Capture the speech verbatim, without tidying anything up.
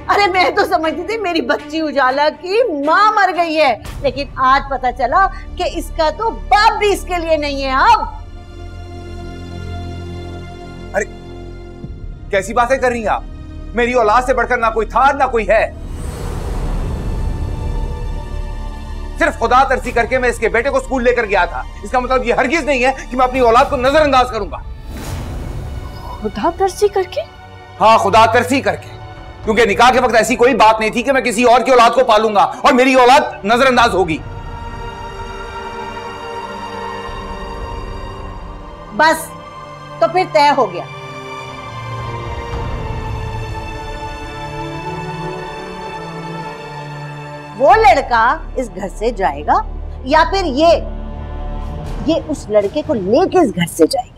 अरे मैं तो समझती थी मेरी बच्ची उजाला की माँ मर गई है, लेकिन आज पता चला कि इसका तो बाप भी इसके लिए नहीं है। अब अरे कैसी बातें कर रही हैं आप? मेरी औलाद से बढ़कर ना कोई था ना कोई है। सिर्फ खुदा तरसी करके मैं इसके बेटे को स्कूल लेकर गया था, इसका मतलब ये हरगिज नहीं है कि मैं अपनी औलाद को नजरअंदाज करूंगा। खुदा तरसी करके? हाँ, खुदा तरसी करके, क्योंकि निकाह के वक्त ऐसी कोई बात नहीं थी कि मैं किसी और की औलाद को पालूंगा और मेरी औलाद नजरअंदाज होगी। बस तो फिर तय हो गया। वो लड़का इस घर से जाएगा या फिर ये ये उस लड़के को लेके इस घर से जाएगा।